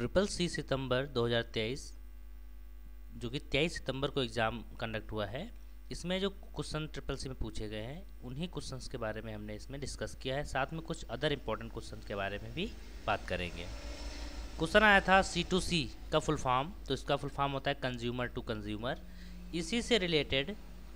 CCC सितंबर 2023 जो कि 23 सितंबर को एग्ज़ाम कंडक्ट हुआ है, इसमें जो क्वेश्चन CCC में पूछे गए हैं उन्हीं क्वेश्चंस के बारे में हमने इसमें डिस्कस किया है। साथ में कुछ अदर इम्पोर्टेंट क्वेश्चन के बारे में भी बात करेंगे। क्वेश्चन आया था C2C का फुल फॉर्म, तो इसका फुल फॉर्म होता है कंज्यूमर टू कंज्यूमर। इसी से रिलेटेड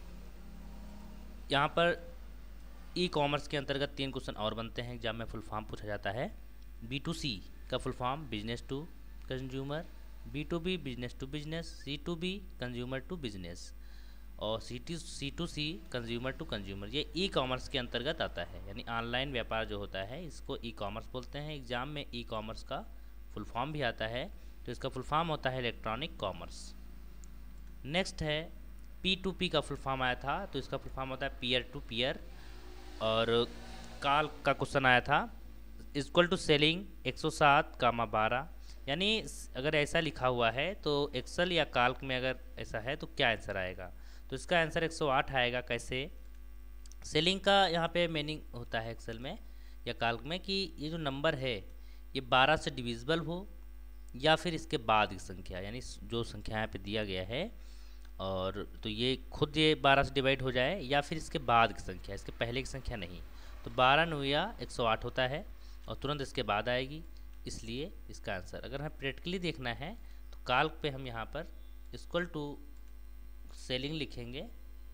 यहाँ पर ई कॉमर्स के अंतर्गत 3 क्वेश्चन और बनते हैं एग्जाम में। फुल फॉर्म पूछा जाता है B2C का full form business to consumer, B2B business to business, C2B consumer to business और C2C कंज्यूमर टू कंज्यूमर। ये ई कॉमर्स के अंतर्गत आता है, यानी ऑनलाइन व्यापार जो होता है इसको ई कॉमर्स बोलते हैं। एग्जाम में ई कॉमर्स का फुल फॉर्म भी आता है, तो इसका फुल फॉर्म होता है इलेक्ट्रॉनिक कॉमर्स। नेक्स्ट है P2P का फुल फॉर्म आया था, तो इसका फुल फॉर्म होता है पीयर टू पीयर। और काल का क्वेश्चन आया था इक्वल टू सेलिंग 107,12, यानी अगर ऐसा लिखा हुआ है तो एक्सेल या काल्क में अगर ऐसा है तो क्या आंसर आएगा, तो इसका आंसर 108 आएगा। कैसे? सेलिंग का यहाँ पे मीनिंग होता है एक्सेल में या काल्क में कि ये जो नंबर है ये 12 से डिविजिबल हो या फिर इसके बाद की संख्या, यानी जो संख्या यहाँ पे दिया गया है और तो ये खुद ये 12 से डिवाइड हो जाए या फिर इसके बाद की संख्या, इसके पहले की संख्या नहीं। तो 12 9 108 होता है और तुरंत इसके बाद आएगी, इसलिए इसका आंसर अगर हमें प्रैक्टिकली देखना है तो काल्क पे हम यहाँ पर इक्वल टू सेलिंग लिखेंगे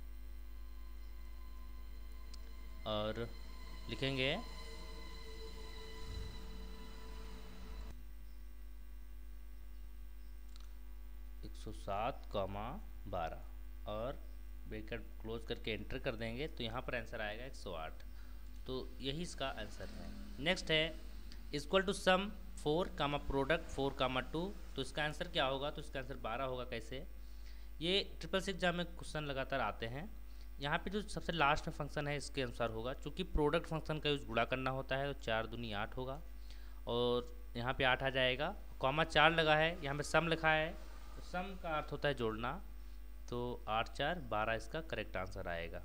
और लिखेंगे 107,12 और ब्रैकेट क्लोज करके एंटर कर देंगे तो यहाँ पर आंसर आएगा 108। तो यही इसका आंसर है। नेक्स्ट है equal to sum 4 comma product 4 comma 2, तो इसका आंसर क्या होगा, तो इसका आंसर 12 होगा। कैसे? ये CCC एग्जाम में क्वेश्चन लगातार आते हैं। यहाँ पे जो सबसे लास्ट में फंक्शन है इसके अनुसार होगा, चूँकि प्रोडक्ट फंक्शन का यूज गुणा करना होता है तो 4 दूनी 8 होगा और यहाँ पे 8 आ जाएगा। कॉमा 4 लगा है, यहाँ पे सम लिखा है, तो सम का अर्थ होता है जोड़ना, तो 8 4 12 इसका करेक्ट आंसर आएगा।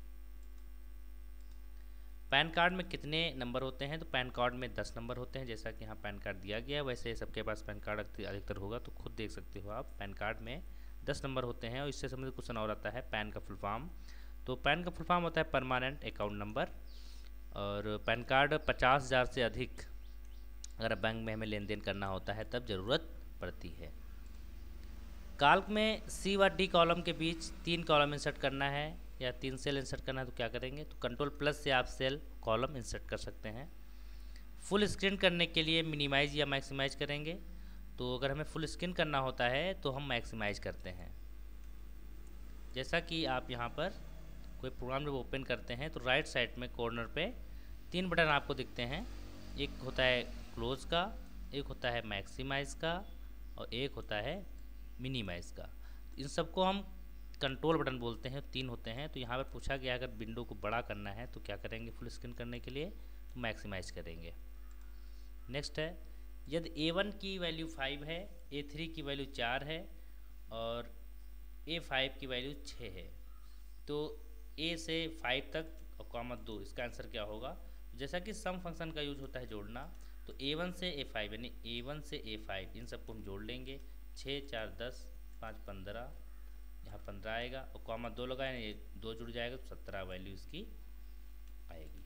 पैन कार्ड में कितने नंबर होते हैं, तो पैन कार्ड में 10 नंबर होते हैं, जैसा कि यहाँ पैन कार्ड दिया गया है वैसे सबके पास पैन कार्ड अधिकतर होगा, तो खुद देख सकते हो आप। पैन कार्ड में 10 नंबर होते हैं और इससे संबंधित क्वेश्चन और आता है पैन का फुल फॉर्म। तो पैन का फुल फॉर्म होता है परमानेंट अकाउंट नंबर। और पैन कार्ड 50,000 से अधिक अगर बैंक में हमें लेन देन करना होता है तब ज़रूरत पड़ती है। काल्क में C व D कॉलम के बीच 3 कॉलम इंसर्ट करना है या 3 सेल इंसर्ट करना है, तो क्या करेंगे, तो कंट्रोल प्लस से आप सेल कॉलम इंसर्ट कर सकते हैं। फुल स्क्रीन करने के लिए मिनिमाइज या मैक्सिमाइज करेंगे, तो अगर हमें फुल स्क्रीन करना होता है तो हम मैक्सिमाइज करते हैं। जैसा कि आप यहाँ पर कोई प्रोग्राम जब ओपन करते हैं तो राइट साइड में कॉर्नर पे 3 बटन आपको दिखते हैं, एक होता है क्लोज का, एक होता है मैक्सिमाइज का और एक होता है मिनिमाइज का। इन सबको हम कंट्रोल बटन बोलते हैं, 3 होते हैं। तो यहाँ पर पूछा गया अगर विंडो को बड़ा करना है तो क्या करेंगे, फुल स्क्रीन करने के लिए तो मैक्सिमाइज करेंगे। नेक्स्ट है यदि A1 की वैल्यू 5 है, A3 की वैल्यू 4 है और A5 की वैल्यू 6 है, तो A से 5 तक और कॉमा 2, इसका आंसर क्या होगा। जैसा कि सम फंक्शन का यूज होता है जोड़ना, तो A1 से A5 यानी A1 से A5 इन सबको हम जोड़ लेंगे। 6 4 10 5 15, यहाँ 15 आएगा और कॉमा 2 लगाए, ये 2 जुड़ जाएगा तो 17 वैल्यू इसकी आएगी।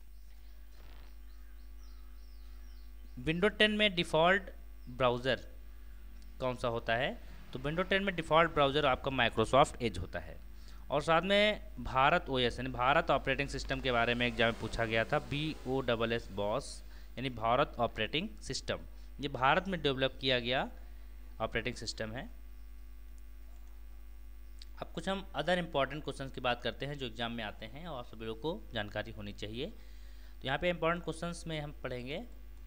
विंडो 10 में डिफ़ॉल्ट ब्राउज़र कौन सा होता है, तो विंडो 10 में डिफ़ॉल्ट ब्राउज़र आपका माइक्रोसॉफ्ट एज होता है। और साथ में भारत OS यानी भारत ऑपरेटिंग सिस्टम के बारे में एग्जाम में पूछा गया था, BOSS यानी भारत ऑपरेटिंग सिस्टम, ये भारत में डेवलप किया गया ऑपरेटिंग सिस्टम है। अब कुछ हम अदर इम्पॉर्टेंट क्वेश्चंस की बात करते हैं जो एग्जाम में आते हैं और आप सभी लोगों को जानकारी होनी चाहिए। तो यहाँ पे इम्पॉर्टेंट क्वेश्चंस में हम पढ़ेंगे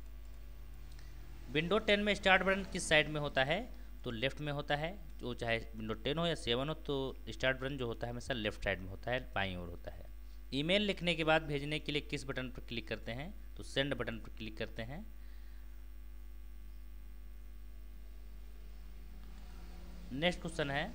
विंडो 10 में स्टार्ट बटन किस साइड में होता है, तो लेफ्ट में होता है। जो चाहे विंडो 10 हो या 7 हो तो स्टार्ट बटन जो होता है हमेशा लेफ्ट साइड में होता है, बाईं ओर होता है। ईमेल लिखने के बाद भेजने के लिए किस बटन पर क्लिक करते हैं, तो सेंड बटन पर क्लिक करते हैं। नेक्स्ट क्वेश्चन है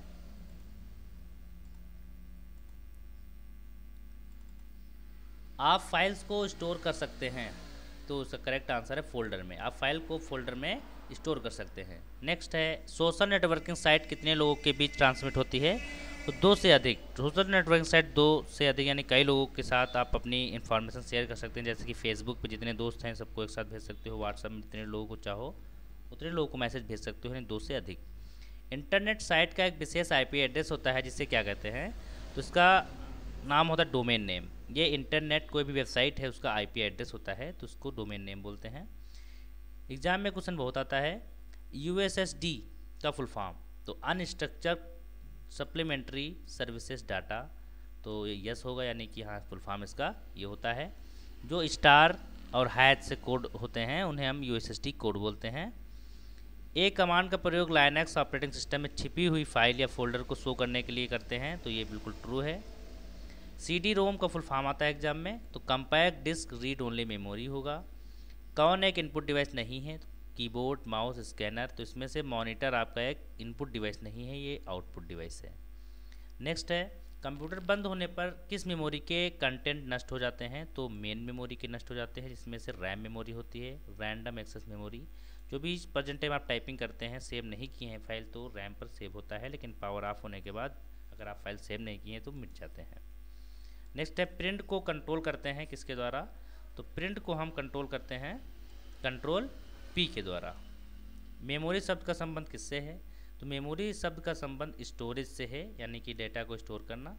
आप फाइल्स को स्टोर कर सकते हैं तो उसका करेक्ट आंसर है फोल्डर में। आप फाइल को फोल्डर में स्टोर कर सकते हैं। नेक्स्ट है सोशल नेटवर्किंग साइट कितने लोगों के बीच ट्रांसमिट होती है? तो 2 से अधिक। सोशल नेटवर्किंग साइट 2 से अधिक यानी कई लोगों के साथ आप अपनी इन्फॉर्मेशन शेयर कर सकते हैं। जैसे कि फेसबुक पे जितने दोस्त हैं सबको एक साथ भेज सकते हो, व्हाट्सएप में जितने लोगों को चाहो उतने लोगों को मैसेज भेज सकते हो, यानी 2 से अधिक। इंटरनेट साइट का एक विशेष आईपी एड्रेस होता है जिसे क्या कहते हैं? तो इसका नाम होता है डोमेन नेम। ये इंटरनेट कोई भी वेबसाइट है उसका आईपी एड्रेस होता है तो उसको डोमेन नेम बोलते हैं। एग्जाम में क्वेश्चन बहुत आता है यूएसएसडी का फुल फॉर्म, तो अनस्ट्रक्चर्ड सप्लीमेंट्री सर्विसेज डाटा, तो ये यस होगा, यानी कि हाँ फुल फॉर्म इसका ये होता है। जो स्टार और हैश से कोड होते हैं उन्हें हम यूएसएसडी कोड बोलते हैं। एक कमांड का प्रयोग लाइनक्स ऑपरेटिंग सिस्टम में छिपी हुई फाइल या फोल्डर को शो करने के लिए करते हैं, तो ये बिल्कुल ट्रू है। सीडी रोम का फुल फॉर्म आता है एग्जाम में, तो compact disc read only memory होगा। कौन एक इनपुट डिवाइस नहीं है? तो कीबोर्ड, माउस, स्कैनर, तो इसमें से मॉनिटर आपका एक इनपुट डिवाइस नहीं है, ये आउटपुट डिवाइस है। नेक्स्ट है कंप्यूटर बंद होने पर किस मेमोरी के कंटेंट नष्ट हो जाते हैं? तो मेन मेमोरी के नष्ट हो जाते हैं, जिसमें से रैम मेमोरी होती है, रैंडम एक्सेस मेमोरी। जो भी प्रेजेंट टाइम आप टाइपिंग करते हैं सेव नहीं किए हैं फाइल तो रैम पर सेव होता है, लेकिन पावर ऑफ होने के बाद अगर आप फाइल सेव नहीं किए हैं तो मिट जाते हैं। नेक्स्ट है प्रिंट को कंट्रोल करते हैं किसके द्वारा? तो प्रिंट को हम कंट्रोल करते हैं कंट्रोल पी के द्वारा। मेमोरी शब्द का संबंध किससे है? तो मेमोरी शब्द का संबंध स्टोरेज से है, यानी कि डेटा को स्टोर करना।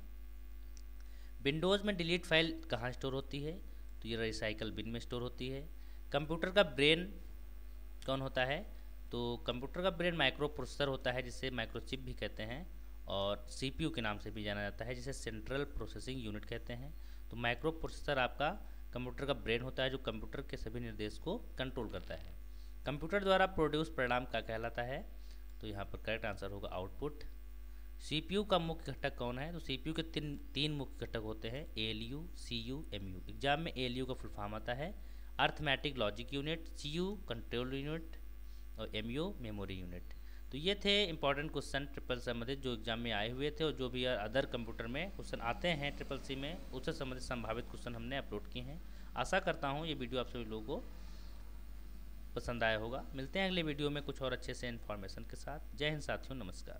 विंडोज़ में डिलीट फाइल कहाँ स्टोर होती है? तो ये रिसाइकल बिन में स्टोर होती है। कंप्यूटर का ब्रेन कौन होता है? तो कंप्यूटर का ब्रेन माइक्रो प्रोसेसर होता है जिसे माइक्रोचिप भी कहते हैं, और सीपीयू के नाम से भी जाना जाता है जिसे सेंट्रल प्रोसेसिंग यूनिट कहते हैं। तो माइक्रो प्रोसेसर आपका कंप्यूटर का ब्रेन होता है जो कंप्यूटर के सभी निर्देश को कंट्रोल करता है। कंप्यूटर द्वारा प्रोड्यूस परिणाम क्या कहलाता है? तो यहाँ पर करेक्ट आंसर होगा आउटपुट। सीपीयू का मुख्य घटक कौन है? तो सीपीयू के तीन मुख्य घटक होते हैं, एलयू, सीयू, एमयू। एग्जाम में एलयू का फुल फॉर्म आता है arithmetic logic unit, CU control unit और एमयू मेमोरी यूनिट। तो ये थे इंपॉर्टेंट क्वेश्चन ट्रिपल सी संबंधित जो एग्जाम में आए हुए थे, और जो भी अदर कंप्यूटर में क्वेश्चन आते हैं ट्रिपल सी में उससे संबंधित संभावित क्वेश्चन हमने अपलोड किए हैं। आशा करता हूँ ये वीडियो आप सभी लोगों को पसंद आया होगा। मिलते हैं अगले वीडियो में कुछ और अच्छे से इन्फॉर्मेशन के साथ। जय हिंद साथियों, नमस्कार।